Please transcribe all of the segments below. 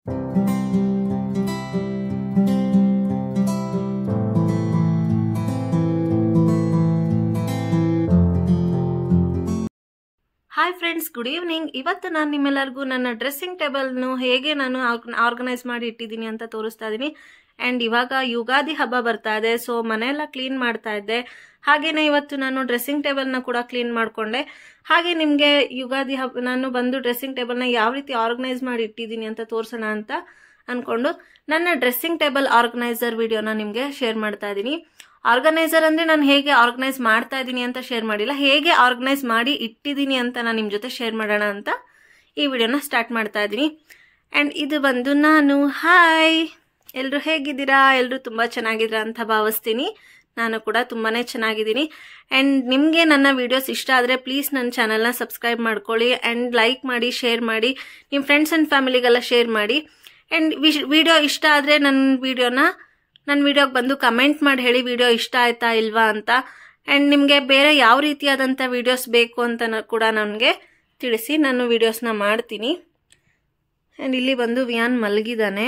Hi friends, good evening. ಇವತ್ತು ನಾನು ನಿಮ್ಮೆಲ್ಲರಿಗೂ ನನ್ನ ಡ್ರೆಸ್ಸಿಂಗ್ ಟೇಬಲ್ನು ಹೇಗೆ ನಾನು ಆರ್ಗನೈಸ್ ಮಾಡಿ ಇಟ್ಟಿದ್ದೀನಿ ಅಂತ ತೋರಿಸ್ತಾ ಇದ್ದೀನಿ. ಆ್ಯಂಡ್ ಇವಾಗ ಯುಗಾದಿ ಹಬ್ಬ ಬರ್ತಾ ಇದೆ, ಸೊ ಮನೆಯೆಲ್ಲ ಕ್ಲೀನ್ ಮಾಡ್ತಾ ಇದ್ದೆ. ಹಾಗೆಯೇ ಇವತ್ತು ನಾನು ಡ್ರೆಸ್ಸಿಂಗ್ ಟೇಬಲ್ನ ಕೂಡ ಕ್ಲೀನ್ ಮಾಡಿಕೊಂಡೆ. ಹಾಗೆ ನಿಮಗೆ ಯುಗಾದಿ ಹಬ್ಬ ನಾನು ಬಂದು ಡ್ರೆಸ್ಸಿಂಗ್ ಟೇಬಲ್ನ ಯಾವ ರೀತಿ ಆರ್ಗನೈಸ್ ಮಾಡಿ ಇಟ್ಟಿದ್ದೀನಿ ಅಂತ ತೋರಿಸೋಣ ಅಂತ ಅಂದ್ಕೊಂಡು ನನ್ನ ಡ್ರೆಸ್ಸಿಂಗ್ ಟೇಬಲ್ ಆರ್ಗನೈಸರ್ ವಿಡಿಯೋನ ನಿಮಗೆ ಶೇರ್ ಮಾಡ್ತಾ ಇದ್ದೀನಿ. ಆರ್ಗನೈಸರ್ ಅಂದರೆ ನಾನು ಹೇಗೆ ಆರ್ಗನೈಸ್ ಮಾಡ್ತಾ ಇದ್ದೀನಿ ಅಂತ ಶೇರ್ ಮಾಡಿಲ್ಲ, ಹೇಗೆ ಆರ್ಗನೈಸ್ ಮಾಡಿ ಇಟ್ಟಿದ್ದೀನಿ ಅಂತ ನಾನು ನಿಮ್ಮ ಜೊತೆ ಶೇರ್ ಮಾಡೋಣ ಅಂತ ಈ ವಿಡಿಯೋನ ಸ್ಟಾರ್ಟ್ ಮಾಡ್ತಾ ಇದ್ದೀನಿ. ಆ್ಯಂಡ್ ಇದು ಬಂದು ನಾನು. ಹಾಯ್, ಎಲ್ಲರೂ ಹೇಗಿದ್ದೀರಾ? ಎಲ್ಲರೂ ತುಂಬ ಚೆನ್ನಾಗಿದ್ದೀರಾ ಅಂತ ಭಾವಿಸ್ತೀನಿ. ನಾನು ಕೂಡ ತುಂಬಾ ಚೆನ್ನಾಗಿದ್ದೀನಿ. ಆ್ಯಂಡ್ ನಿಮಗೆ ನನ್ನ ವೀಡಿಯೋಸ್ ಇಷ್ಟ ಆದರೆ ಪ್ಲೀಸ್ ನನ್ನ ಚಾನಲ್ನ ಸಬ್ಸ್ಕ್ರೈಬ್ ಮಾಡ್ಕೊಳ್ಳಿ. ಆ್ಯಂಡ್ ಲೈಕ್ ಮಾಡಿ, ಶೇರ್ ಮಾಡಿ, ನಿಮ್ಮ ಫ್ರೆಂಡ್ಸ್ ಆ್ಯಂಡ್ ಫ್ಯಾಮಿಲಿಗೆಲ್ಲ ಶೇರ್ ಮಾಡಿ. ಆ್ಯಂಡ್ ವಿಡಿಯೋ ಇಷ್ಟ ಆದರೆ ನನ್ನ ವಿಡಿಯೋಗೆ ಬಂದು ಕಮೆಂಟ್ ಮಾಡಿ ಹೇಳಿ ವಿಡಿಯೋ ಇಷ್ಟ ಆಯ್ತಾ ಇಲ್ವಾ ಅಂತ. ಆ್ಯಂಡ್ ನಿಮಗೆ ಬೇರೆ ಯಾವ ರೀತಿಯಾದಂಥ ವೀಡಿಯೋಸ್ ಬೇಕು ಅಂತ ಕೂಡ ನನಗೆ ತಿಳಿಸಿ, ನಾನು ವೀಡಿಯೋಸ್ನ ಮಾಡ್ತೀನಿ. ಆ್ಯಂಡ್ ಇಲ್ಲಿ ಬಂದು ವಿಯಾನ್ ಮಲಗಿದ್ದಾನೆ,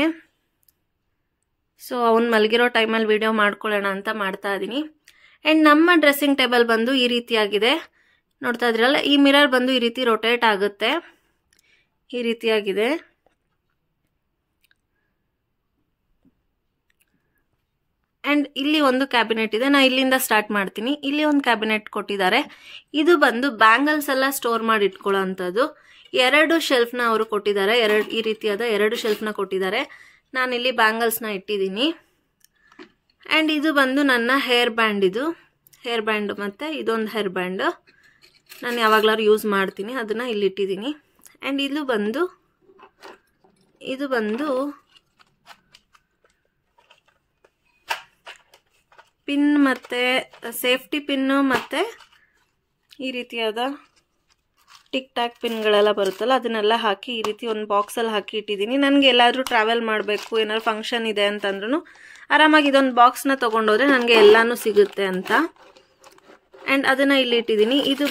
ಸೊ ಅವ್ನು ಮಲಗಿರೋ ಟೈಮಲ್ಲಿ ವಿಡಿಯೋ ಮಾಡ್ಕೊಳ್ಳೋಣ ಅಂತ ಮಾಡ್ತಾ ಇದ್ದೀನಿ. ಆ್ಯಂಡ್ ನಮ್ಮ ಡ್ರೆಸ್ಸಿಂಗ್ ಟೇಬಲ್ ಬಂದು ಈ ರೀತಿಯಾಗಿದೆ, ನೋಡ್ತಾ ಇದ್ರಲ್ಲ. ಈ ಮಿರರ್ ಬಂದು ಈ ರೀತಿ ರೊಟೇಟ್ ಆಗುತ್ತೆ, ಈ ರೀತಿಯಾಗಿದೆ. ಆ್ಯಂಡ್ ಇಲ್ಲಿ ಒಂದು ಕ್ಯಾಬಿನೆಟ್ ಇದೆ, ನಾನು ಇಲ್ಲಿಂದ ಸ್ಟಾರ್ಟ್ ಮಾಡ್ತೀನಿ. ಇಲ್ಲಿ ಒಂದು ಕ್ಯಾಬಿನೆಟ್ ಕೊಟ್ಟಿದ್ದಾರೆ. ಇದು ಬಂದು ಬ್ಯಾಂಗಲ್ಸ್ ಎಲ್ಲ ಸ್ಟೋರ್ ಮಾಡಿ ಇಟ್ಕೊಳ್ಳೋ ಅಂಥದ್ದು. 2 ಶೆಲ್ಫ್ನ ಅವರು ಕೊಟ್ಟಿದ್ದಾರೆ, ಈ ರೀತಿಯಾದ 2 ಶೆಲ್ಫ್ನ ಕೊಟ್ಟಿದ್ದಾರೆ. ನಾನಿಲ್ಲಿ ಬ್ಯಾಂಗಲ್ಸ್ನ ಇಟ್ಟಿದ್ದೀನಿ. ಆ್ಯಂಡ್ ಇದು ಬಂದು ನನ್ನ ಹೇರ್ ಬ್ಯಾಂಡ್, ಇದು ಹೇರ್ ಬ್ಯಾಂಡ್ ಮತ್ತು ಇದೊಂದು ಹೇರ್ ಬ್ಯಾಂಡ್ ನಾನು ಯಾವಾಗಲಾದ್ರು ಯೂಸ್ ಮಾಡ್ತೀನಿ, ಅದನ್ನು ಇಲ್ಲಿ ಇಟ್ಟಿದ್ದೀನಿ. ಆ್ಯಂಡ್ ಇದು ಬಂದು ಪಿನ್ ಮತ್ತು ಸೇಫ್ಟಿ ಪಿನ್ನು ಮತ್ತು ಈ ರೀತಿಯಾದ ಟಿಕ್ ಟ್ಯಾಕ್ ಪಿನ್ಗಳೆಲ್ಲ ಬರುತ್ತಲ್ಲ, ಅದನ್ನೆಲ್ಲ ಹಾಕಿ ಈ ರೀತಿ ಒಂದು ಬಾಕ್ಸಲ್ಲಿ ಹಾಕಿ ಇಟ್ಟಿದ್ದೀನಿ. ನನಗೆ ಎಲ್ಲಾದರೂ ಟ್ರಾವೆಲ್ ಮಾಡಬೇಕು, ಏನಾದ್ರು ಫಂಕ್ಷನ್ ಇದೆ ಅಂತಂದ್ರೂ ಆರಾಮಾಗಿ ಇದೊಂದು ಬಾಕ್ಸ್ನ ತೊಗೊಂಡೋದ್ರೆ ನನಗೆ ಎಲ್ಲನೂ ಸಿಗುತ್ತೆ ಅಂತ. ಆ್ಯಂಡ್ ಅದನ್ನು ಇಲ್ಲಿ ಇಟ್ಟಿದ್ದೀನಿ. ಇದು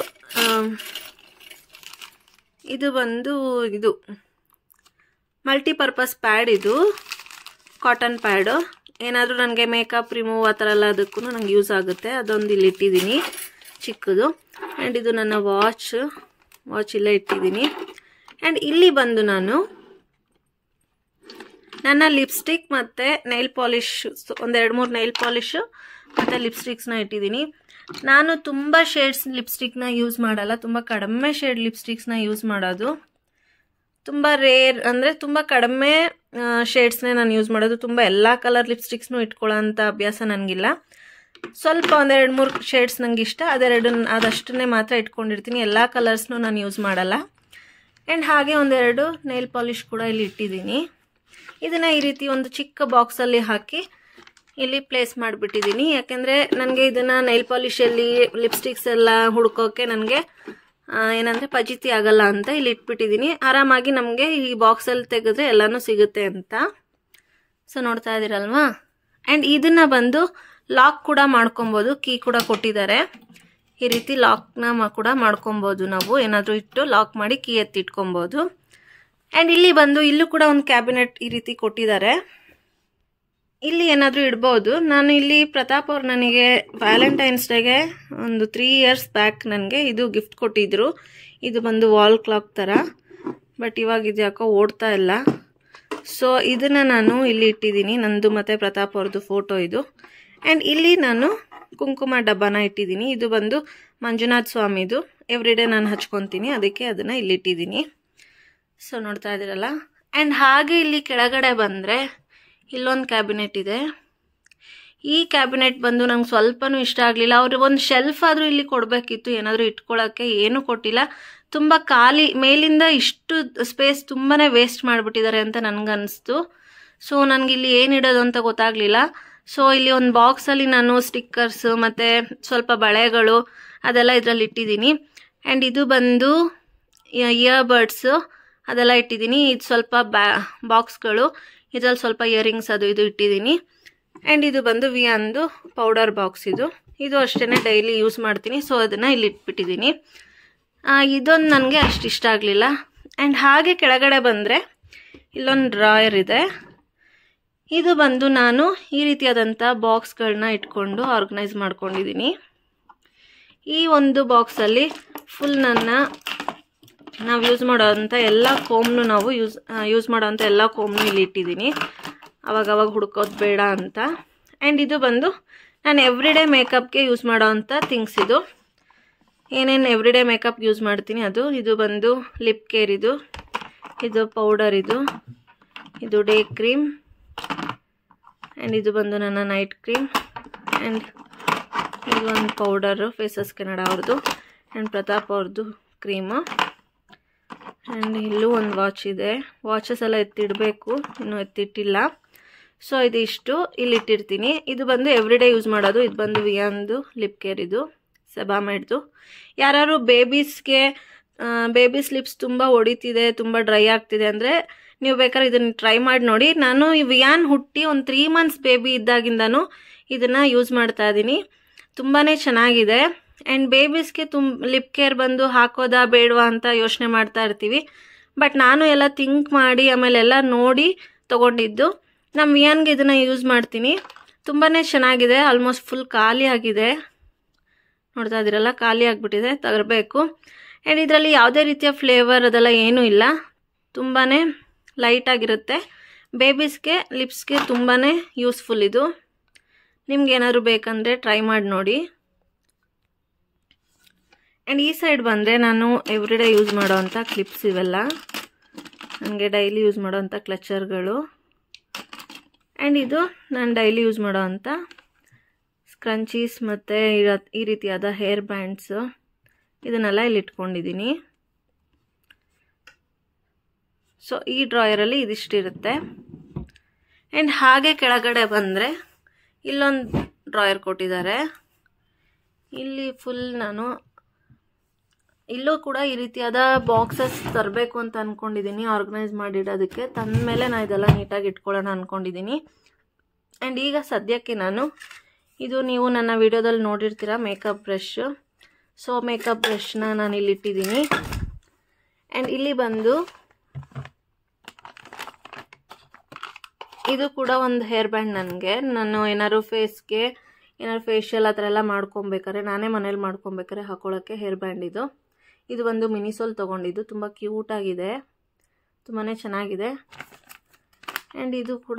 ಮಲ್ಟಿಪರ್ಪಸ್ ಪ್ಯಾಡ್, ಇದು ಕಾಟನ್ ಪ್ಯಾಡು. ಏನಾದರೂ ನನಗೆ ಮೇಕಪ್ ರಿಮೂವ್ ಆ ಥರ ಎಲ್ಲ ಅದಕ್ಕೂ ನನಗೆ ಯೂಸ್ ಆಗುತ್ತೆ, ಅದೊಂದು ಇಲ್ಲಿ ಇಟ್ಟಿದ್ದೀನಿ ಚಿಕ್ಕದು. ಆ್ಯಂಡ್ ಇದು ನನ್ನ ವಾಚ್ ಇಲ್ಲೇ ಇಟ್ಟಿದ್ದೀನಿ. ಆ್ಯಂಡ್ ಇಲ್ಲಿ ಬಂದು ನಾನು ನನ್ನ ಲಿಪ್ಸ್ಟಿಕ್ ಮತ್ತು ನೈಲ್ ಪಾಲಿಶ್, ಒಂದು 2-3 ನೈಲ್ ಪಾಲಿಶು ಮತ್ತು ಲಿಪ್ಸ್ಟಿಕ್ಸ್ನ ಇಟ್ಟಿದ್ದೀನಿ. ನಾನು ತುಂಬ ಶೇಡ್ಸ್ ಲಿಪ್ಸ್ಟಿಕ್ನ ಯೂಸ್ ಮಾಡಲ್ಲ, ತುಂಬ ಕಡಿಮೆ ಶೇಡ್ ಲಿಪ್ಸ್ಟಿಕ್ಸ್ನ ಯೂಸ್ ಮಾಡೋದು. ತುಂಬ ರೇರ್ ಅಂದರೆ ತುಂಬ ಕಡಿಮೆ ಶೇಡ್ಸ್ನೇ ನಾನು ಯೂಸ್ ಮಾಡೋದು. ತುಂಬ ಎಲ್ಲ ಕಲರ್ ಲಿಪ್ಸ್ಟಿಕ್ಸ್ನೂ ಇಟ್ಕೊಳ್ಳೋ ಅಂಥ ಅಭ್ಯಾಸ ನನಗಿಲ್ಲ. ಸ್ವಲ್ಪ 1-2-3 ಶೇಡ್ಸ್ ನನಗೆ ಇಷ್ಟ, ಅದಷ್ಟನ್ನೇ ಮಾತ್ರ ಇಟ್ಕೊಂಡಿರ್ತೀನಿ. ಎಲ್ಲ ಕಲರ್ಸ್ನೂ ನಾನು ಯೂಸ್ ಮಾಡಲ್ಲ. ಆ್ಯಂಡ್ ಹಾಗೆ 1-2 ನೈಲ್ ಪಾಲಿಶ್ ಕೂಡ ಇಲ್ಲಿ ಇಟ್ಟಿದ್ದೀನಿ. ಇದನ್ನು ಈ ರೀತಿ ಒಂದು ಚಿಕ್ಕ ಬಾಕ್ಸಲ್ಲಿ ಹಾಕಿ ಇಲ್ಲಿ ಪ್ಲೇಸ್ ಮಾಡಿಬಿಟ್ಟಿದ್ದೀನಿ. ಯಾಕೆಂದರೆ ನನಗೆ ಇದನ್ನು ನೈಲ್ ಪಾಲಿಶಲ್ಲಿ ಲಿಪ್ಸ್ಟಿಕ್ಸ್ ಎಲ್ಲ ಹುಡ್ಕೋಕ್ಕೆ ನನಗೆ ಏನಂದರೆ ಫಜೀತಿ ಆಗಲ್ಲ ಅಂತ ಇಲ್ಲಿ ಇಟ್ಬಿಟ್ಟಿದ್ದೀನಿ. ಆರಾಮಾಗಿ ನಮಗೆ ಈ ಬಾಕ್ಸಲ್ಲಿ ತೆಗೆದ್ರೆ ಎಲ್ಲನೂ ಸಿಗುತ್ತೆ ಅಂತ. ಸೊ ನೋಡ್ತಾ ಇದ್ದೀರಲ್ವಾ. ಆ್ಯಂಡ್ ಇದನ್ನು ಬಂದು ಲಾಕ್ ಕೂಡ ಮಾಡ್ಕೊಬೋದು, ಕೀ ಕೂಡ ಕೊಟ್ಟಿದ್ದಾರೆ. ಈ ರೀತಿ ಲಾಕ್ನ ಕೂಡ ಮಾಡ್ಕೊಬೋದು, ನಾವು ಏನಾದರೂ ಇಟ್ಟು ಲಾಕ್ ಮಾಡಿ ಕೀ ಎತ್ತಿಟ್ಕೊಬೋದು. ಆ್ಯಂಡ್ ಇಲ್ಲೂ ಕೂಡ ಒಂದು ಕ್ಯಾಬಿನೆಟ್ ಈ ರೀತಿ ಕೊಟ್ಟಿದ್ದಾರೆ, ಇಲ್ಲಿ ಏನಾದರೂ ಇಡ್ಬೋದು. ನಾನು ಇಲ್ಲಿ ಪ್ರತಾಪ್ ಅವ್ರು ನನಗೆ ವ್ಯಾಲೆಂಟೈನ್ಸ್ ಡೇಗೆ ಒಂದು 3 ಇಯರ್ಸ್ ಬ್ಯಾಕ್ ನನಗೆ ಇದು ಗಿಫ್ಟ್ ಕೊಟ್ಟಿದ್ರು. ಇದು ಬಂದು ವಾಲ್ ಕ್ಲಾಕ್ ಥರ, ಬಟ್ ಇವಾಗ ಇದು ಯಾಕೋ ಓಡ್ತಾ ಇಲ್ಲ. ಸೊ ಇದನ್ನು ನಾನು ಇಲ್ಲಿ ಇಟ್ಟಿದ್ದೀನಿ, ನಂದು ಮತ್ತು ಪ್ರತಾಪ್ ಅವ್ರದ್ದು ಫೋಟೋ ಇದು. ಆ್ಯಂಡ್ ಇಲ್ಲಿ ನಾನು ಕುಂಕುಮ ಡಬ್ಬನ ಇಟ್ಟಿದ್ದೀನಿ. ಇದು ಬಂದು ಮಂಜುನಾಥ ಸ್ವಾಮಿದು, ಎವ್ರಿಡೇ ನಾನು ಹಚ್ಕೊತೀನಿ, ಅದಕ್ಕೆ ಅದನ್ನು ಇಲ್ಲಿ ಇಟ್ಟಿದ್ದೀನಿ. ಸೊ ನೋಡ್ತಾ ಇದ್ದೀರಲ್ಲ. ಆ್ಯಂಡ್ ಹಾಗೆ ಇಲ್ಲಿ ಕೆಳಗಡೆ ಬಂದರೆ ಇಲ್ಲೊಂದು ಕ್ಯಾಬಿನೆಟ್ ಇದೆ. ಈ ಕ್ಯಾಬಿನೆಟ್ ಬಂದು ನಂಗೆ ಸ್ವಲ್ಪನೂ ಇಷ್ಟ ಆಗಲಿಲ್ಲ. ಅವರು ಒಂದು ಶೆಲ್ಫ್ ಆದರೂ ಇಲ್ಲಿ ಕೊಡಬೇಕಿತ್ತು, ಏನಾದರೂ ಇಟ್ಕೊಳ್ಳೋಕ್ಕೆ, ಏನೂ ಕೊಟ್ಟಿಲ್ಲ. ತುಂಬ ಖಾಲಿ, ಮೇಲಿಂದ ಇಷ್ಟು ಸ್ಪೇಸ್ ತುಂಬಾ ವೇಸ್ಟ್ ಮಾಡಿಬಿಟ್ಟಿದ್ದಾರೆ ಅಂತ ನನಗನ್ನಿಸ್ತು. ಸೊ ನನಗಿಲ್ಲಿ ಏನಿಡೋದು ಅಂತ ಗೊತ್ತಾಗಲಿಲ್ಲ. ಸೊ ಇಲ್ಲಿ ಒಂದು ಬಾಕ್ಸಲ್ಲಿ ನಾನು ಸ್ಟಿಕ್ಕರ್ಸು ಮತ್ತು ಸ್ವಲ್ಪ ಬಳೆಗಳು ಅದೆಲ್ಲ ಇದರಲ್ಲಿ ಇಟ್ಟಿದ್ದೀನಿ. ಆ್ಯಂಡ್ ಇದು ಬಂದು ಇಯರ್ಬಡ್ಸು ಅದೆಲ್ಲ ಇಟ್ಟಿದ್ದೀನಿ. ಇದು ಸ್ವಲ್ಪ ಬಾಕ್ಸ್ಗಳು, ಇದರಲ್ಲಿ ಸ್ವಲ್ಪ ಇಯರಿಂಗ್ಸ್ ಇದು ಇಟ್ಟಿದ್ದೀನಿ. ಆ್ಯಂಡ್ ಇದು ಬಂದು ವಿಯಾನ್ದು ಪೌಡರ್ ಬಾಕ್ಸ್, ಇದು ಅಷ್ಟೇ ಡೈಲಿ ಯೂಸ್ ಮಾಡ್ತೀನಿ. ಸೊ ಅದನ್ನು ಇಲ್ಲಿ ಇಟ್ಬಿಟ್ಟಿದ್ದೀನಿ. ಇದೊಂದು ನನಗೆ ಅಷ್ಟು ಇಷ್ಟ ಆಗಲಿಲ್ಲ. ಆ್ಯಂಡ್ ಹಾಗೆ ಕೆಳಗಡೆ ಬಂದರೆ ಇಲ್ಲೊಂದು ಡ್ರಾಯರ್ ಇದೆ. ಇದು ಬಂದು ನಾನು ಈ ರೀತಿಯಾದಂಥ ಬಾಕ್ಸ್ಗಳನ್ನ ಇಟ್ಕೊಂಡು ಆರ್ಗನೈಸ್ ಮಾಡ್ಕೊಂಡಿದ್ದೀನಿ. ಈ ಒಂದು ಬಾಕ್ಸಲ್ಲಿ ಫುಲ್ ನಾವು ಯೂಸ್ ಮಾಡೋವಂಥ ಎಲ್ಲ ಕೋಮ್ನು ಯೂಸ್ ಮಾಡೋವಂಥ ಎಲ್ಲ ಕೋಮ್ನು ಇಲ್ಲಿ ಇಟ್ಟಿದ್ದೀನಿ, ಅವಾಗವಾಗ ಹುಡ್ಕೋದು ಬೇಡ ಅಂತ. ಆ್ಯಂಡ್ ಇದು ಬಂದು ನಾನು ಎವ್ರಿಡೇ ಮೇಕಪ್ಗೆ ಯೂಸ್ ಮಾಡೋವಂಥ ಥಿಂಗ್ಸ್. ಇದು ಏನೇನು ಎವ್ರಿಡೇ ಮೇಕಪ್ ಯೂಸ್ ಮಾಡ್ತೀನಿ ಅದು. ಇದು ಬಂದು ಲಿಪ್ ಕೇರ್, ಇದು ಪೌಡರ್, ಇದು ಡೇ ಕ್ರೀಮ್, ಆ್ಯಂಡ್ ಇದು ಬಂದು ನನ್ನ ನೈಟ್ ಕ್ರೀಮ್, ಆ್ಯಂಡ್ ಇದು ಒಂದು ಪೌಡರು ಫೇಸಸ್ ಕೆನಡಾ ಅವ್ರದ್ದು, ಆ್ಯಂಡ್ ಪ್ರತಾಪ್ ಅವ್ರದ್ದು ಕ್ರೀಮು. ಆ್ಯಂಡ್ ಇಲ್ಲೂ ಒಂದು ವಾಚ್ ಇದೆ. ವಾಚಸ್ ಎಲ್ಲ ಎತ್ತಿಡಬೇಕು, ಇನ್ನೂ ಎತ್ತಿಟ್ಟಿಲ್ಲ. ಸೊ ಇದಿಷ್ಟು ಇಲ್ಲಿ ಇಟ್ಟಿರ್ತೀನಿ. ಇದು ಬಂದು ಎವ್ರಿಡೇ ಯೂಸ್ ಮಾಡೋದು. ಇದು ಬಂದು ವಿಯಾನ್ದು ಲಿಪ್ ಕೇರ್, ಇದು ಸೆಬಾಮೆಡ್ದು. ಯಾರು ಬೇಬೀಸ್ ಲಿಪ್ಸ್ ತುಂಬ ಹೊಡಿತಿದೆ, ತುಂಬ ಡ್ರೈ ಆಗ್ತಿದೆ ಅಂದರೆ ನೀವು ಬೇಕಾದ್ರೆ ಇದನ್ನು ಟ್ರೈ ಮಾಡಿ ನೋಡಿ. ನಾನು ಈ ವಿಯಾನ್ ಹುಟ್ಟಿ ಒಂದು 3 months ಬೇಬಿ ಇದ್ದಾಗಿಂದನೂ ಇದನ್ನು ಯೂಸ್ ಮಾಡ್ತಾ ಇದ್ದೀನಿ. ತುಂಬಾ ಚೆನ್ನಾಗಿದೆ. ಆ್ಯಂಡ್ ಬೇಬೀಸ್ಗೆ ಲಿಪ್ ಕೇರ್ ಬಂದು ಹಾಕೋದಾ ಬೇಡವಾ ಅಂತ ಯೋಚನೆ ಮಾಡ್ತಾ ಇರ್ತೀವಿ. ಬಟ್ ನಾನು ಎಲ್ಲ ಥಿಂಕ್ ಮಾಡಿ ಆಮೇಲೆ ಎಲ್ಲ ನೋಡಿ ತೊಗೊಂಡಿದ್ದು. ನಮ್ಮ ವಿಯಾನ್ಗೆ ಇದನ್ನು ಯೂಸ್ ಮಾಡ್ತೀನಿ. ತುಂಬಾ ಚೆನ್ನಾಗಿದೆ. ಆಲ್ಮೋಸ್ಟ್ ಫುಲ್ ಖಾಲಿ ಆಗಿದೆ, ನೋಡ್ತಾ ಇದ್ದೀರಲ್ಲ, ಖಾಲಿ ಆಗಿಬಿಟ್ಟಿದೆ, ತಗರಬೇಕು. ಆ್ಯಂಡ್ ಇದರಲ್ಲಿ ಯಾವುದೇ ರೀತಿಯ ಫ್ಲೇವರ್ ಅದೆಲ್ಲ ಏನೂ ಇಲ್ಲ, ತುಂಬಾ ಲೈಟಾಗಿರುತ್ತೆ. ಬೇಬೀಸ್ಗೆ ಲಿಪ್ಸ್ಗೆ ತುಂಬಾ ಯೂಸ್ಫುಲ್ ಇದು. ನಿಮ್ಗೆ ಏನಾದರೂ ಬೇಕಂದರೆ ಟ್ರೈ ಮಾಡಿ ನೋಡಿ. ಆ್ಯಂಡ್ ಈ ಸೈಡ್ ಬಂದರೆ ನಾನು ಎವ್ರಿಡೇ ಯೂಸ್ ಮಾಡೋವಂಥ ಕ್ಲಿಪ್ಸ್ ಇವೆಲ್ಲ, ನನಗೆ ಡೈಲಿ ಯೂಸ್ ಮಾಡೋವಂಥ ಕ್ಲಚರ್ಗಳು. ಆ್ಯಂಡ್ ಇದು ನಾನು ಡೈಲಿ ಯೂಸ್ ಮಾಡೋವಂಥ ಸ್ಕ್ರಂಚೀಸ್ ಮತ್ತು ಈ ರೀತಿಯಾದ ಹೇರ್ ಬ್ಯಾಂಡ್ಸು, ಇದನ್ನೆಲ್ಲ ಇಲ್ಲಿ ಇಟ್ಕೊಂಡಿದ್ದೀನಿ. ಸೊ ಈ ಡ್ರಾಯರಲ್ಲಿ ಇದಿಷ್ಟಿರುತ್ತೆ. ಆ್ಯಂಡ್ ಹಾಗೆ ಕೆಳಗಡೆ ಬಂದರೆ ಇಲ್ಲೊಂದು ಡ್ರಾಯರ್ ಕೊಟ್ಟಿದ್ದಾರೆ. ಇಲ್ಲಿ ಫುಲ್ ನಾನು ಇಲ್ಲೂ ಕೂಡ ಈ ರೀತಿಯಾದ ಬಾಕ್ಸಸ್ ತರಬೇಕು ಅಂತ ಅಂದ್ಕೊಂಡಿದ್ದೀನಿ, ಆರ್ಗನೈಸ್ ಮಾಡಿಡೋದಕ್ಕೆ. ತಂದ ಮೇಲೆ ನಾನು ಇದೆಲ್ಲ ನೀಟಾಗಿ ಇಟ್ಕೊಳ್ಳೋಣ ಅಂದ್ಕೊಂಡಿದ್ದೀನಿ. ಆ್ಯಂಡ್ ಈಗ ಸದ್ಯಕ್ಕೆ ಇದು ನೀವು ನನ್ನ ವಿಡಿಯೋದಲ್ಲಿ ನೋಡಿರ್ತೀರ ಮೇಕಪ್ ಬ್ರಷ್. ಸೊ ಮೇಕಪ್ ಬ್ರಷ್ನ ನಾನು ಇಲ್ಲಿ ಇಟ್ಟಿದ್ದೀನಿ. ಆ್ಯಂಡ್ ಇಲ್ಲಿ ಬಂದು ಇದು ಕೂಡ ಒಂದು ಹೇರ್ ಬ್ಯಾಂಡ್. ನಾನು ಏನಾದ್ರು ಫೇಸ್ಗೆ ಏನಾದ್ರು ಫೇಶಿಯಲ್ ಆ ಥರ ಎಲ್ಲ ಮಾಡ್ಕೊಬೇಕಾರೆ, ನಾನೇ ಮನೇಲಿ ಮಾಡ್ಕೊಬೇಕಾರೆ ಹಾಕೊಳ್ಳೋಕ್ಕೆ ಹೇರ್ ಬ್ಯಾಂಡ್ ಇದು. ಇದು ಒಂದು ಮಿನಿಸೋಲ್ ತೊಗೊಂಡಿದ್ದು, ತುಂಬ ಕ್ಯೂಟಾಗಿದೆ, ತುಂಬಾ ಚೆನ್ನಾಗಿದೆ. ಆ್ಯಂಡ್ ಇದು ಕೂಡ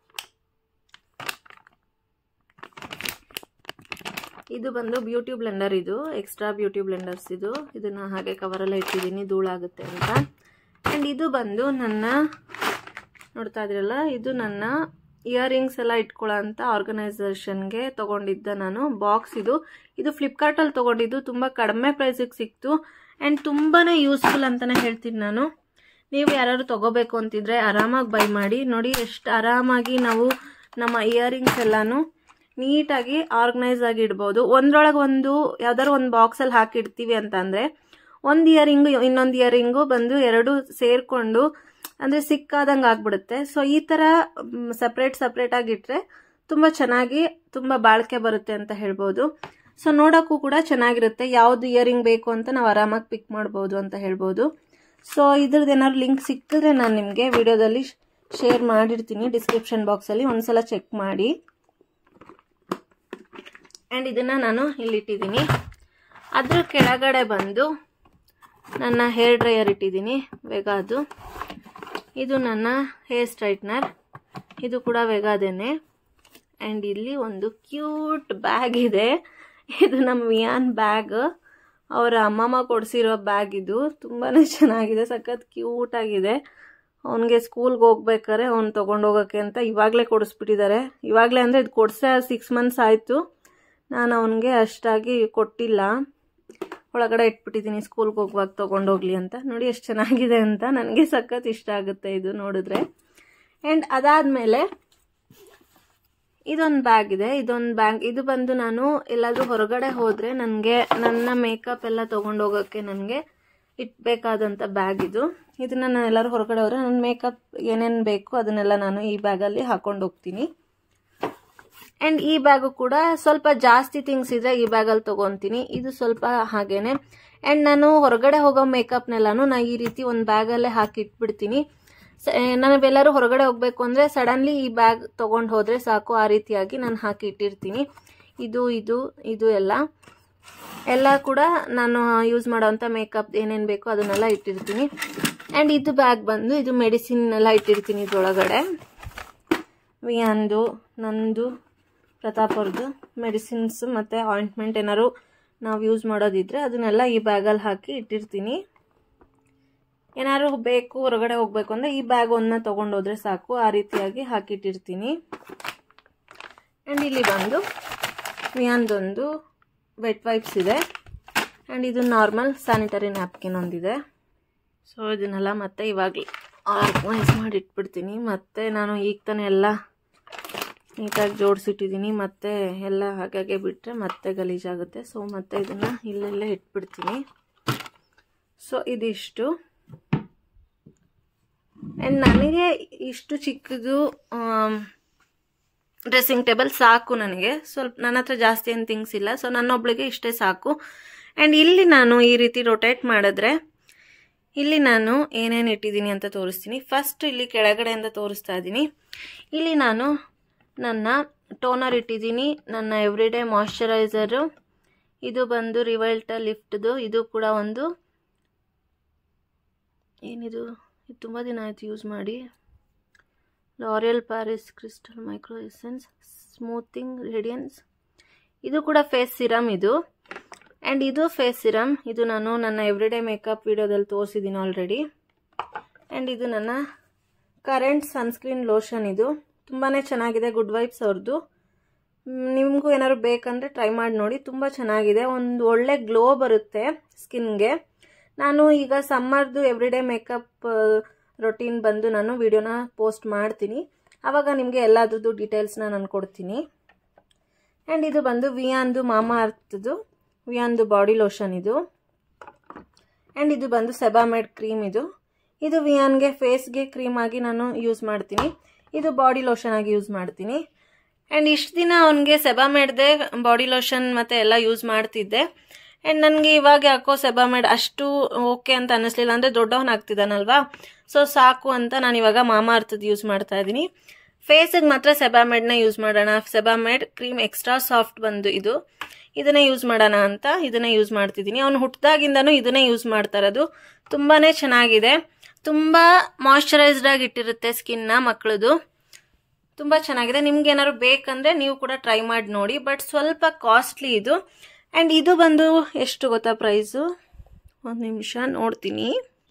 ಇದು ಬಂದು ಬ್ಯೂಟಿ ಬ್ಲೆಂಡರ್, ಇದು ಎಕ್ಸ್ಟ್ರಾ ಬ್ಯೂಟಿ ಬ್ಲೆಂಡರ್ಸ್. ಇದನ್ನು ಹಾಗೆ ಕವರಲ್ಲೇ ಇಟ್ಟಿದ್ದೀನಿ, ಧೂಳಾಗುತ್ತೆ ಅಂತ. ಆ್ಯಂಡ್ ಇದು ಬಂದು ನೋಡ್ತಾ ಇದ್ರಲ್ಲ, ಇದು ನನ್ನ ಇಯರಿಂಗ್ಸ್ ಎಲ್ಲ ಇಟ್ಕೊಳ್ಳೋ ಅಂತ ಆರ್ಗನೈಸೇಷನ್ಗೆ ತೊಗೊಂಡಿದ್ದ ನಾನು ಬಾಕ್ಸ್. ಇದು ಫ್ಲಿಪ್ಕಾರ್ಟಲ್ಲಿ ತೊಗೊಂಡಿದ್ದು, ತುಂಬ ಕಡಿಮೆ ಪ್ರೈಸಿಗೆ ಸಿಕ್ತು. ಆ್ಯಂಡ್ ತುಂಬಾ ಯೂಸ್ಫುಲ್ ಅಂತಲೇ ಹೇಳ್ತೀನಿ ನಾನು. ನೀವು ಯಾರು ತೊಗೋಬೇಕು ಅಂತಿದ್ರೆ ಆರಾಮಾಗಿ ಬೈ ಮಾಡಿ. ನೋಡಿ ಎಷ್ಟು ಆರಾಮಾಗಿ ನಾವು ನಮ್ಮ ಇಯರಿಂಗ್ಸ್ ಎಲ್ಲನೂ ನೀಟಾಗಿ ಆರ್ಗನೈಸ್ ಆಗಿ ಇಡ್ಬೋದು. ಒಂದ್ರೊಳಗೆ ಯಾವ್ದಾದ್ರು ಒಂದು ಬಾಕ್ಸಲ್ಲಿ ಹಾಕಿಡ್ತೀವಿ ಅಂತಂದರೆ ಒಂದು ಇಯರಿಂಗು ಇನ್ನೊಂದು ಇಯರಿಂಗು ಬಂದು ಎರಡು ಸೇರಿಕೊಂಡು ಅಂದರೆ ಸಿಕ್ಕಾದಂಗೆ ಆಗ್ಬಿಡುತ್ತೆ. ಸೊ ಈ ಥರ ಸಪ್ರೇಟ್ ಆಗಿಟ್ರೆ ತುಂಬ ಚೆನ್ನಾಗಿ ತುಂಬ ಬಾಳಿಕೆ ಬರುತ್ತೆ ಅಂತ ಹೇಳ್ಬೋದು. ಸೊ ನೋಡೋಕ್ಕೂ ಕೂಡ ಚೆನ್ನಾಗಿರುತ್ತೆ. ಯಾವ್ದು ಇಯರಿಂಗ್ ಬೇಕು ಅಂತ ನಾವು ಆರಾಮಾಗಿ ಪಿಕ್ ಮಾಡ್ಬೋದು ಅಂತ ಹೇಳ್ಬೋದು. ಸೊ ಇದ್ರದ್ದು ಏನಾದ್ರು ಲಿಂಕ್ ಸಿಕ್ಕಿದ್ರೆ ನಾನು ನಿಮಗೆ ವಿಡಿಯೋದಲ್ಲಿ ಶೇರ್ ಮಾಡಿರ್ತೀನಿ ಡಿಸ್ಕ್ರಿಪ್ಷನ್ ಬಾಕ್ಸಲ್ಲಿ, ಒಂದ್ಸಲ ಚೆಕ್ ಮಾಡಿ. ಆ್ಯಂಡ್ ಇದನ್ನು ನಾನು ಇಲ್ಲಿಟ್ಟಿದ್ದೀನಿ. ಅದ್ರ ಕೆಳಗಡೆ ಬಂದು ನನ್ನ ಹೇರ್ ಡ್ರೈಯರ್ ಇಟ್ಟಿದ್ದೀನಿ, ವೆಗಾದು. ಇದು ನನ್ನ ಹೇರ್ ಸ್ಟ್ರೈಟ್ನರ್, ಇದು ಕೂಡ ವೆಗಾದೇನೆ. ಆ್ಯಂಡ್ ಇಲ್ಲಿ ಒಂದು ಕ್ಯೂಟ್ ಬ್ಯಾಗ್ ಇದೆ. ಇದು ನಮ್ಮ ವಿಯಾನ್ ಬ್ಯಾಗ್, ಅವರ ಅಮ್ಮಮ್ಮ ಕೊಡಿಸಿರೋ ಬ್ಯಾಗ್. ಇದು ತುಂಬಾ ಚೆನ್ನಾಗಿದೆ, ಸಖತ್ ಕ್ಯೂಟಾಗಿದೆ. ಅವನಿಗೆ ಸ್ಕೂಲ್ಗೆ ಹೋಗ್ಬೇಕಾರೆ ಅವ್ನು ತೊಗೊಂಡೋಗೋಕ್ಕೆ ಅಂತ ಇವಾಗಲೇ ಕೊಡಿಸ್ಬಿಟ್ಟಿದ್ದಾರೆ. ಇವಾಗಲೇ ಅಂದರೆ ಇದು ಕೊಡಿಸೇ 6 months ಆಯಿತು. ನಾನು ಅವನಿಗೆ ಅಷ್ಟಾಗಿ ಕೊಟ್ಟಿಲ್ಲ, ಒಳಗಡೆ ಇಟ್ಬಿಟ್ಟಿದ್ದೀನಿ ಸ್ಕೂಲ್ಗೆ ಹೋಗುವಾಗ ತೊಗೊಂಡೋಗ್ಲಿ ಅಂತ. ನೋಡಿ ಎಷ್ಟು ಚೆನ್ನಾಗಿದೆ ಅಂತ, ನನಗೆ ಸಖತ್ ಇಷ್ಟ ಆಗುತ್ತೆ ಇದು ನೋಡಿದ್ರೆ. ಆ್ಯಂಡ್ ಅದಾದಮೇಲೆ ಇದೊಂದು ಬ್ಯಾಗ್ ಇದೆ. ಇದು ಬಂದು ನಾನು ಎಲ್ಲಾದರೂ ಹೊರಗಡೆ ಹೋದರೆ ನನಗೆ ನನ್ನ ಮೇಕಪ್ ಎಲ್ಲ ತೊಗೊಂಡೋಗೋಕ್ಕೆ ನನಗೆ ಇಟ್ಬೇಕಾದಂಥ ಬ್ಯಾಗ್ ಇದು. ಇದನ್ನು ನಾನು ಎಲ್ಲರೂ ಹೊರಗಡೆ ಹೋದರೆ ನನ್ನ ಮೇಕಪ್ ಏನೇನು ಬೇಕು ಅದನ್ನೆಲ್ಲ ನಾನು ಈ ಬ್ಯಾಗಲ್ಲಿ ಹಾಕೊಂಡು ಹೋಗ್ತೀನಿ. ಆ್ಯಂಡ್ ಈ ಬ್ಯಾಗು ಕೂಡ ಸ್ವಲ್ಪ ಜಾಸ್ತಿ ಥಿಂಗ್ಸ್ ಇದ್ರೆ ಈ ಬ್ಯಾಗಲ್ಲಿ ತೊಗೊತೀನಿ. ಇದು ಸ್ವಲ್ಪ ಹಾಗೇನೆ. ಆ್ಯಂಡ್ ನಾನು ಹೊರಗಡೆ ಹೋಗೋ ಮೇಕಪ್ನೆಲ್ಲನೂ ನಾನು ಈ ರೀತಿ ಒಂದು ಬ್ಯಾಗಲ್ಲೇ ಹಾಕಿ ಇಟ್ಬಿಡ್ತೀನಿ. ನಾವೆಲ್ಲರೂ ಹೊರಗಡೆ ಹೋಗಬೇಕು ಅಂದರೆ ಸಡನ್ಲಿ ಈ ಬ್ಯಾಗ್ ತೊಗೊಂಡು ಹೋದರೆ ಸಾಕು, ಆ ರೀತಿಯಾಗಿ ನಾನು ಹಾಕಿ ಇಟ್ಟಿರ್ತೀನಿ. ಇದು ಎಲ್ಲ ಕೂಡ ನಾನು ಯೂಸ್ ಮಾಡೋವಂಥ ಮೇಕಪ್ ಏನೇನು ಬೇಕೋ ಅದನ್ನೆಲ್ಲ ಇಟ್ಟಿರ್ತೀನಿ. ಆ್ಯಂಡ್ ಇದು ಬ್ಯಾಗ್ ಬಂದು ಇದು ಮೆಡಿಸಿನ್ ಎಲ್ಲ ಇಟ್ಟಿರ್ತೀನಿ ಇದರೊಳಗಡೆ. ವಿಯಾಂದು, ನಂದು, ಪ್ರತಾಪ್ ಅವ್ರದ್ದು ಮೆಡಿಸಿನ್ಸ್ ಮತ್ತು ಆಯಿಂಟ್ಮೆಂಟ್ ಏನಾದ್ರು ನಾವು ಯೂಸ್ ಮಾಡೋದಿದ್ರೆ ಅದನ್ನೆಲ್ಲ ಈ ಬ್ಯಾಗಲ್ಲಿ ಹಾಕಿ ಇಟ್ಟಿರ್ತೀನಿ. ಏನಾದ್ರು ಬೇಕು ಹೊರಗಡೆ ಹೋಗಬೇಕು ಅಂದರೆ ಈ ಬ್ಯಾಗ್ ಒಂದನ್ನ ತೊಗೊಂಡೋದ್ರೆ ಸಾಕು, ಆ ರೀತಿಯಾಗಿ ಹಾಕಿಟ್ಟಿರ್ತೀನಿ. ಆ್ಯಂಡ್ ಇಲ್ಲಿ ಬಂದು ವಿಯಾಂದೊಂದು ವೆಟ್ ವೈಪ್ಸ್ ಇದೆ. ಆ್ಯಂಡ್ ಇದು ನಾರ್ಮಲ್ ಸ್ಯಾನಿಟರಿ ನ್ಯಾಪ್ಕಿನ್ ಒಂದಿದೆ. ಸೊ ಇದನ್ನೆಲ್ಲ ಮತ್ತೆ ಇವಾಗಲೇ ಆರ್ಗನೈಸ್ ಮಾಡಿ ಇಟ್ಬಿಡ್ತೀನಿ. ಮತ್ತು ನಾನು ಈಗ ತಾನೇ ಎಲ್ಲ ನೀಟಾಗಿ ಜೋಡಿಸಿಟ್ಟಿದ್ದೀನಿ. ಮತ್ತು ಎಲ್ಲ ಹಾಗಾಗಿ ಬಿಟ್ಟರೆ ಮತ್ತೆ ಗಲೀಜಾಗುತ್ತೆ. ಸೊ ಮತ್ತೆ ಇದನ್ನು ಇಲ್ಲೆಲ್ಲೇ ಇಟ್ಬಿಡ್ತೀನಿ. ಸೊ ಇದಿಷ್ಟು. ಆ್ಯಂಡ್ ನನಗೆ ಇಷ್ಟು ಚಿಕ್ಕದು ಡ್ರೆಸ್ಸಿಂಗ್ ಟೇಬಲ್ ಸಾಕು. ನನಗೆ ಸ್ವಲ್ಪ ನನ್ನ ಹತ್ರ ಜಾಸ್ತಿ ಏನು ಥಿಂಗ್ಸ್ ಇಲ್ಲ. ಸೊ ನನ್ನೊಬ್ಳಿಗೆ ಇಷ್ಟೇ ಸಾಕು. ಆ್ಯಂಡ್ ಇಲ್ಲಿ ನಾನು ಈ ರೀತಿ ರೊಟೇಟ್ ಮಾಡಿದ್ರೆ ಇಲ್ಲಿ ನಾನು ಏನೇನು ಇಟ್ಟಿದ್ದೀನಿ ಅಂತ ತೋರಿಸ್ತೀನಿ. ಫಸ್ಟ್ ಇಲ್ಲಿ ಕೆಳಗಡೆಯಿಂದ ತೋರಿಸ್ತಾ ಇದ್ದೀನಿ. ಇಲ್ಲಿ ನಾನು ನನ್ನ ಟೋನರ್ ಇಟ್ಟಿದ್ದೀನಿ, ನನ್ನ ಎವ್ರಿಡೇ ಮಾಯ್ಶ್ಚರೈಸರು. ಇದು ಬಂದು ರಿವೈಲ್ಟ ಲಿಫ್ಟ್ದು. ಇದು ಕೂಡ ಒಂದು ಏನಿದು, ಇದು ತುಂಬ ದಿನ ಆಯಿತು ಯೂಸ್ ಮಾಡಿ. L'Oreal Paris crystal micro essence smoothing radiance. ಇದು ಕೂಡ ಫೇಸ್ ಸಿರಮ್ ಇದು. ಆ್ಯಂಡ್ ಇದು ಫೇಸ್ ಸಿರಮ್. ಇದು ನಾನು ನನ್ನ ಎವ್ರಿಡೇ ಮೇಕಪ್ ವಿಡಿಯೋದಲ್ಲಿ ತೋರಿಸಿದ್ದೀನಿ ಆಲ್ರೆಡಿ. ಆ್ಯಂಡ್ ಇದು ನನ್ನ ಕರೆಂಟ್ ಸನ್ಸ್ಕ್ರೀನ್ ಲೋಷನ್. ಇದು ತುಂಬಾ ಚೆನ್ನಾಗಿದೆ, ಗುಡ್ ವೈಬ್ಸ್ ಅವ್ರದ್ದು. ನಿಮಗೂ ಏನಾದ್ರು ಬೇಕಂದರೆ ಟ್ರೈ ಮಾಡಿ ನೋಡಿ, ತುಂಬ ಚೆನ್ನಾಗಿದೆ. ಒಂದು ಒಳ್ಳೆ ಗ್ಲೋ ಬರುತ್ತೆ ಸ್ಕಿನ್ಗೆ. ನಾನು ಈಗ ಸಮ್ಮರ್ದು ಎವ್ರಿಡೇ ಮೇಕಪ್ ರೊಟೀನ್ ಬಂದು ನಾನು ವಿಡಿಯೋನ ಪೋಸ್ಟ್ ಮಾಡ್ತೀನಿ. ಆವಾಗ ನಿಮಗೆ ಎಲ್ಲದ್ರದ್ದು ಡೀಟೇಲ್ಸ್ನ ನಾನು ಕೊಡ್ತೀನಿ. ಆ್ಯಂಡ್ ಇದು ಬಂದು ವಿಯಾಂದು ಮಾಮಾ ಅರ್ಥದ್ದು ವಿಯಾಂದು ಬಾಡಿ ಲೋಷನ್ ಇದು. ಆ್ಯಂಡ್ ಇದು ಬಂದು ಸೆಬಾಮೆಡ್ ಕ್ರೀಮ್. ಇದು ವಿಯಾನ್ಗೆ ಫೇಸ್ಗೆ ಕ್ರೀಮ್ ಆಗಿ ನಾನು ಯೂಸ್ ಮಾಡ್ತೀನಿ. ಇದು ಬಾಡಿ ಲೋಷನ್ ಆಗಿ ಯೂಸ್ ಮಾಡ್ತೀನಿ. ಆ್ಯಂಡ್ ಇಷ್ಟು ದಿನ ಅವನಿಗೆ ಸೆಬಾಮೆಡ್ದೆ ಬಾಡಿ ಲೋಷನ್ ಮತ್ತು ಎಲ್ಲ ಯೂಸ್ ಮಾಡ್ತಿದ್ದೆ. ಆ್ಯಂಡ್ ನನಗೆ ಇವಾಗ ಯಾಕೋ ಸೆಬಾಮೆಡ್ ಅಷ್ಟು ಓಕೆ ಅಂತ ಅನ್ನಿಸ್ಲಿಲ್ಲ. ಅಂದರೆ ದೊಡ್ಡವನಾಗ್ತಿದ್ದಾನಲ್ವಾ, ಸೊ ಸಾಕು ಅಂತ ನಾನು ಇವಾಗ ಮಾಮಾ ಅರ್ಥದ್ದು ಯೂಸ್ ಮಾಡ್ತಾ ಇದ್ದೀನಿ. ಫೇಸಿಗೆ ಮಾತ್ರ ಸೆಬಾಮೆಡ್ನ ಯೂಸ್ ಮಾಡೋಣ. ಸೆಬಾಮೆಡ್ ಕ್ರೀಮ್ ಎಕ್ಸ್ಟ್ರಾ ಸಾಫ್ಟ್ ಬಂದು ಇದನ್ನೇ ಯೂಸ್ ಮಾಡೋಣ ಅಂತ ಇದನ್ನೇ ಯೂಸ್ ಮಾಡ್ತಿದ್ದೀನಿ. ಅವನು ಹುಟ್ಟಿದಾಗಿಂದನೂ ಇದನ್ನೇ ಯೂಸ್ ಮಾಡ್ತಾ ಇರೋದು. ತುಂಬಾ ಚೆನ್ನಾಗಿದೆ, ತುಂಬ ಮಾಯ್ಶ್ಚರೈಸ್ಡ್ ಆಗಿ ಇಟ್ಟಿರುತ್ತೆ ಸ್ಕಿನ್ನ ಮಕ್ಕಳದು. ತುಂಬ ಚೆನ್ನಾಗಿದೆ. ನಿಮ್ಗೆ ಏನಾದ್ರು ಬೇಕಂದರೆ ನೀವು ಕೂಡ ಟ್ರೈ ಮಾಡಿ ನೋಡಿ. ಬಟ್ ಸ್ವಲ್ಪ ಕಾಸ್ಟ್ಲಿ ಇದು. ಆ್ಯಂಡ್ ಇದು ಬಂದು ಎಷ್ಟು ಗೊತ್ತಾ ಪ್ರೈಸು? ಒಂದು ನಿಮಿಷ ನೋಡ್ತೀನಿ.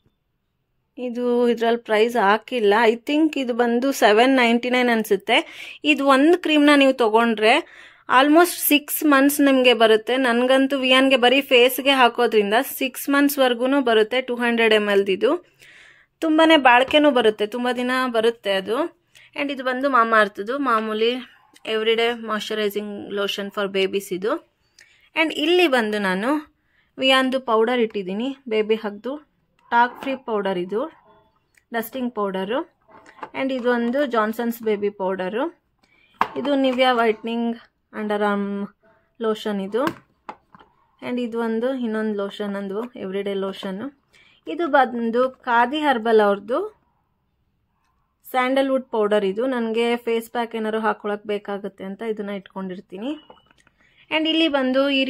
ಇದರಲ್ಲಿ ಪ್ರೈಸ್ ಹಾಕಿಲ್ಲ. ಐ ಥಿಂಕ್ ಇದು ಬಂದು $7.99 ಅನಿಸುತ್ತೆ. ಇದು ಒಂದು ಕ್ರೀಮ್ನ ನೀವು ತೊಗೊಂಡ್ರೆ ಆಲ್ಮೋಸ್ಟ್ 6 months ನಿಮಗೆ ಬರುತ್ತೆ. ನನಗಂತೂ ವಿಯಾನ್ಗೆ ಬರೀ ಫೇಸ್ಗೆ ಹಾಕೋದ್ರಿಂದ 6 monthsವರೆಗೂ ಬರುತ್ತೆ. 200 ml ಇದು ತುಂಬಾ ಬಾಳಿಕೆನೂ ಬರುತ್ತೆ, ತುಂಬ ದಿನ ಬರುತ್ತೆ ಅದು. ಆ್ಯಂಡ್ ಇದು ಬಂದು ಮಾಮಾ ಅರ್ಥದ್ದು ಮಾಮೂಲಿ everyday moisturising lotion for babies ಇದು. ಆ್ಯಂಡ್ ಇಲ್ಲಿ ಬಂದು ನಾನು ವಿಯಾಂದು ಪೌಡರ್ ಇಟ್ಟಿದ್ದೀನಿ, ಬೇಬಿ ಹಗ್ದು ಟಾಕ್ ಫ್ರೀ ಪೌಡರ್ ಇದು, ಡಸ್ಟಿಂಗ್ ಪೌಡರು. ಆ್ಯಂಡ್ ಇದು ಒಂದು ಜಾನ್ಸನ್ಸ್ ಬೇಬಿ ಪೌಡರು. ಇದು Nivea whitening underarm lotion ಇದು. ಆ್ಯಂಡ್ ಇದು ಒಂದು ಇನ್ನೊಂದು ಲೋಷನ್, ಅಂದು ಎವ್ರಿಡೇ ಲೋಷನ್ನು. ಇದು ಬಂದು ಖಾದಿ ಹರ್ಬಲ್ ಅವ್ರದ್ದು ಸ್ಯಾಂಡಲ್ವುಡ್ ಪೌಡರ್. ಇದು ನನಗೆ ಫೇಸ್ ಪ್ಯಾಕ್ ಏನಾದ್ರು ಹಾಕೊಳಕ್ಕೆ ಬೇಕಾಗುತ್ತೆ ಅಂತ ಇದನ್ನು ಇಟ್ಕೊಂಡಿರ್ತೀನಿ. ಆ್ಯಂಡ್ ಇಲ್ಲಿ ಬಂದು ಈ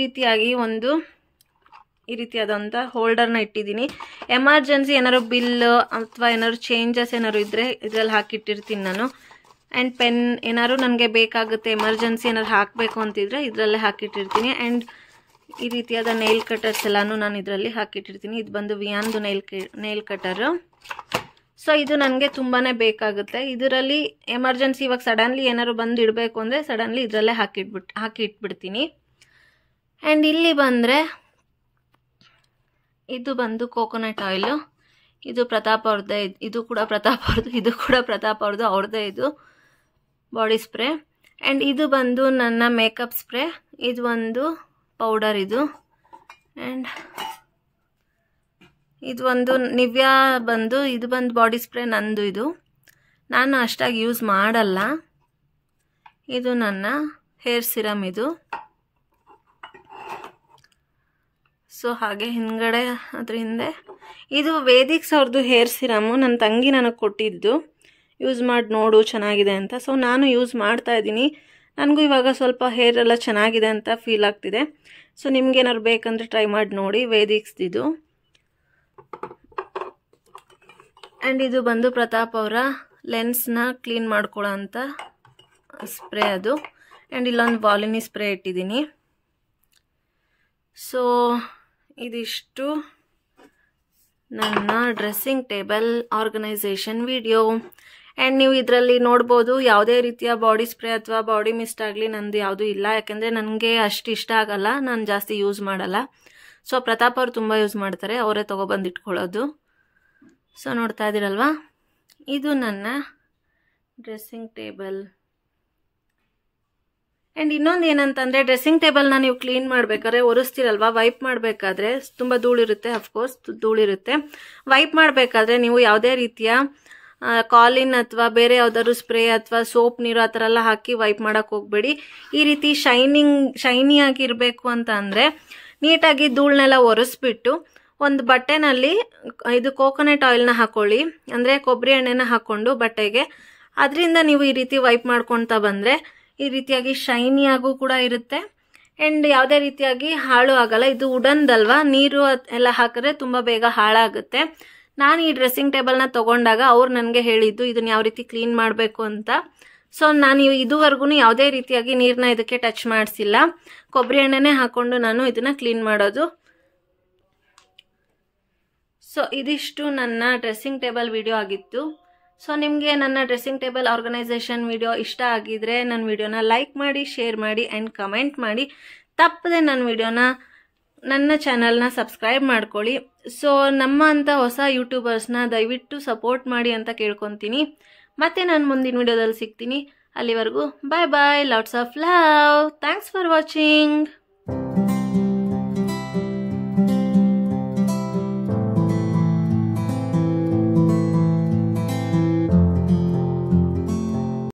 ರೀತಿಯಾದಂಥ ಹೋಲ್ಡರ್ನ ಇಟ್ಟಿದ್ದೀನಿ. ಎಮರ್ಜೆನ್ಸಿ ಏನಾದ್ರು ಬಿಲ್ ಅಥವಾ ಏನಾದ್ರು ಚೇಂಜಸ್ ಏನಾದ್ರು ಇದ್ದರೆ ಇದರಲ್ಲಿ ಹಾಕಿಟ್ಟಿರ್ತೀನಿ ನಾನು. ಆ್ಯಂಡ್ ಪೆನ್ ಏನಾದ್ರು ನನಗೆ ಬೇಕಾಗುತ್ತೆ, ಎಮರ್ಜೆನ್ಸಿ ಏನಾದ್ರು ಹಾಕಬೇಕು ಅಂತಿದ್ರೆ ಇದರಲ್ಲೇ ಹಾಕಿಟ್ಟಿರ್ತೀನಿ. ಆ್ಯಂಡ್ ಈ ರೀತಿಯಾದ ನೈಲ್ ಕಟರ್ಸ್ ಎಲ್ಲನೂ ನಾನು ಇದರಲ್ಲಿ ಹಾಕಿಟ್ಟಿರ್ತೀನಿ. ಇದು ಬಂದು ವಿಯಾನ್ದು ನೈಲ್ ಕಟರು. ಸೊ ಇದು ನನಗೆ ತುಂಬಾ ಬೇಕಾಗುತ್ತೆ. ಇದರಲ್ಲಿ ಎಮರ್ಜೆನ್ಸಿ ಇವಾಗ ಸಡನ್ಲಿ ಏನಾದ್ರು ಬಂದು ಇಡಬೇಕು ಅಂದರೆ ಸಡನ್ಲಿ ಇದರಲ್ಲೇ ಹಾಕಿ ಇಟ್ಬಿಡ್ತೀನಿ. ಆ್ಯಂಡ್ ಇಲ್ಲಿ ಬಂದರೆ ಇದು ಬಂದು ಕೋಕೋನಟ್ ಆಯಿಲು. ಇದು ಪ್ರತಾಪ್ ಅವ್ರದ್ದೇ, ಇದು ಕೂಡ ಪ್ರತಾಪ್ ಅವ್ರದ್ದು, ಅವ್ರದ್ದೇ ಇದು ಬಾಡಿ ಸ್ಪ್ರೇ. ಆ್ಯಂಡ್ ಇದು ಬಂದು ನನ್ನ ಮೇಕಪ್ ಸ್ಪ್ರೇ. ಇದು ಒಂದು ಪೌಡರ್ ಇದು. ಆ್ಯಂಡ್ ಇದು ಒಂದು ನಿವ್ಯಾ ಇದು ಬಂದು ಬಾಡಿ ಸ್ಪ್ರೇ ನಂದು. ಇದು ನಾನು ಅಷ್ಟಾಗಿ ಯೂಸ್ ಮಾಡಲ್ಲ. ಇದು ನನ್ನ ಹೇರ್ ಸಿರಮ್ ಇದು. ಸೊ ಹಾಗೆ ಹಿಂದ್ಗಡೆ ಅದ್ರ ಹಿಂದೆ ಇದು ವೇದಿಕ್ಸ್ ಅವ್ರದ್ದು ಹೇರ್ ಸಿರಮು ನನ್ನ ತಂಗಿ ನನಗೆ ಕೊಟ್ಟಿದ್ದು. ಯೂಸ್ ಮಾಡಿ ನೋಡು ಚೆನ್ನಾಗಿದೆ ಅಂತ. ಸೊ ನಾನು ಯೂಸ್ ಮಾಡ್ತಾ ಇದ್ದೀನಿ. ನನಗೂ ಇವಾಗ ಸ್ವಲ್ಪ ಹೇರ್ ಎಲ್ಲ ಚೆನ್ನಾಗಿದೆ ಅಂತ ಫೀಲ್ ಆಗ್ತಿದೆ. ಸೊ ನಿಮ್ಗೇನಾದ್ರು ಬೇಕಂದ್ರೆ ಟ್ರೈ ಮಾಡಿ ನೋಡಿ. ವೇದಿಕ್ಸ್ದಿದು. ಆ್ಯಂಡ್ ಇದು ಬಂದು ಪ್ರತಾಪ್ ಅವರ ಲೆನ್ಸ್ನ ಕ್ಲೀನ್ ಮಾಡ್ಕೊಳ್ಳೋ ಅಂಥ ಸ್ಪ್ರೇ ಅದು. ಆ್ಯಂಡ್ ಇಲ್ಲೊಂದು ವಾಲಿನಿ ಸ್ಪ್ರೇ ಇಟ್ಟಿದ್ದೀನಿ. ಸೊ ಇದಿಷ್ಟು ನನ್ನ dressing table organisation video. And ನೀವು ಇದರಲ್ಲಿ ನೋಡ್ಬೋದು ಯಾವುದೇ ರೀತಿಯ ಬಾಡಿ ಸ್ಪ್ರೇ ಅಥವಾ ಬಾಡಿ ಮಿಸ್ಟ್ ಆಗಲಿ ನಂದು ಯಾವುದೂ ಇಲ್ಲ. ಯಾಕೆಂದರೆ ನನಗೆ ಅಷ್ಟು ಇಷ್ಟ ಆಗಲ್ಲ, ನಾನು ಜಾಸ್ತಿ ಯೂಸ್ ಮಾಡಲ್ಲ. ಸೊ ಪ್ರತಾಪ್ ಅವ್ರು ತುಂಬ ಯೂಸ್ ಮಾಡ್ತಾರೆ, ಅವರೇ ತೊಗೊಬಂದು ಇಟ್ಕೊಳ್ಳೋದು. ಸೊ ನೋಡ್ತಾ ಇದ್ದೀರಲ್ವಾ, ಇದು ನನ್ನ ಡ್ರೆಸ್ಸಿಂಗ್ ಟೇಬಲ್. ಆ್ಯಂಡ್ ಇನ್ನೊಂದು ಏನಂತಂದರೆ, ಡ್ರೆಸ್ಸಿಂಗ್ ಟೇಬಲ್ನ ನೀವು ಕ್ಲೀನ್ ಮಾಡಬೇಕಾದ್ರೆ ಒರೆಸ್ತೀರಲ್ವಾ, ವೈಪ್ ಮಾಡಬೇಕಾದ್ರೆ ತುಂಬ ಧೂಳಿರುತ್ತೆ. ಅಫ್ಕೋರ್ಸ್ ಧೂಳಿರುತ್ತೆ. ವೈಪ್ ಮಾಡಬೇಕಾದ್ರೆ ನೀವು ಯಾವುದೇ ರೀತಿಯ ಕಾಲಿನ್ ಅಥವಾ ಬೇರೆ ಯಾವುದಾದ್ರು ಸ್ಪ್ರೇ ಅಥವಾ ಸೋಪ್ ನೀರು ಆ ಥರ ಎಲ್ಲ ಹಾಕಿ ವೈಪ್ ಮಾಡೋಕ್ಕೆ ಹೋಗಬೇಡಿ. ಈ ರೀತಿ ಶೈನಿಯಾಗಿ ಇರಬೇಕು ಅಂತ ಅಂದರೆ ನೀಟಾಗಿ ಧೂಳನ್ನೆಲ್ಲ ಒರೆಸ್ಬಿಟ್ಟು ಒಂದು ಬಟ್ಟೆನಲ್ಲಿ ಇದು ಕೋಕೋನಟ್ ಆಯಿಲ್ನ ಹಾಕೊಳ್ಳಿ, ಅಂದರೆ ಕೊಬ್ಬರಿ ಎಣ್ಣೆನ ಹಾಕ್ಕೊಂಡು ಬಟ್ಟೆಗೆ, ಅದರಿಂದ ನೀವು ಈ ರೀತಿ ವೈಪ್ ಮಾಡ್ಕೊತಾ ಬಂದರೆ ಈ ರೀತಿಯಾಗಿ ಶೈನಿಯಾಗೂ ಕೂಡ ಇರುತ್ತೆ. ಆ್ಯಂಡ್ ಯಾವುದೇ ರೀತಿಯಾಗಿ ಹಾಳು ಆಗಲ್ಲ. ಇದು ವುಡನ್ದಲ್ವಾ, ನೀರು ಎಲ್ಲ ಹಾಕಿದ್ರೆ ತುಂಬ ಬೇಗ ಹಾಳಾಗುತ್ತೆ. ನಾನು ಈ ಡ್ರೆಸ್ಸಿಂಗ್ ಟೇಬಲ್ನ ತೊಗೊಂಡಾಗ ಅವ್ರು ನನಗೆ ಹೇಳಿದ್ದು ಇದನ್ನು ಯಾವ ರೀತಿ ಕ್ಲೀನ್ ಮಾಡಬೇಕು ಅಂತ. ಸೊ ನಾನು ಇದುವರೆಗೂ ಯಾವುದೇ ರೀತಿಯಾಗಿ ನೀರನ್ನ ಇದಕ್ಕೆ ಟಚ್ ಮಾಡಿಸಿಲ್ಲ. ಕೊಬ್ಬರಿ ಎಣ್ಣೆನೇ ಹಾಕ್ಕೊಂಡು ನಾನು ಇದನ್ನು ಕ್ಲೀನ್ ಮಾಡೋದು. ಸೊ ಇದಿಷ್ಟು ನನ್ನ ಡ್ರೆಸ್ಸಿಂಗ್ ಟೇಬಲ್ ವಿಡಿಯೋ ಆಗಿತ್ತು. ಸೊ ನಿಮಗೆ ನನ್ನ ಡ್ರೆಸ್ಸಿಂಗ್ ಟೇಬಲ್ ಆರ್ಗನೈಸೇಷನ್ ವಿಡಿಯೋ ಇಷ್ಟ ಆಗಿದ್ರೆ ನನ್ನ ವಿಡಿಯೋನ ಲೈಕ್ ಮಾಡಿ, ಶೇರ್ ಮಾಡಿ ಆ್ಯಂಡ್ ಕಮೆಂಟ್ ಮಾಡಿ. ತಪ್ಪದೆ ನನ್ನ ಚಾನಲ್ನ ಸಬ್ಸ್ಕ್ರೈಬ್ ಮಾಡ್ಕೊಳ್ಳಿ. ಸೊ ನಮ್ಮ ಅಂಥ ಹೊಸ ಯೂಟ್ಯೂಬರ್ಸ್ನ ದಯವಿಟ್ಟು ಸಪೋರ್ಟ್ ಮಾಡಿ ಅಂತ ಕೇಳ್ಕೊತೀನಿ. ಮತ್ತೆ ನಾನು ಮುಂದಿನ ವಿಡಿಯೋದಲ್ಲಿ ಸಿಗ್ತೀನಿ. ಅಲ್ಲಿವರೆಗೂ bye bye, lots of love, thanks for watching.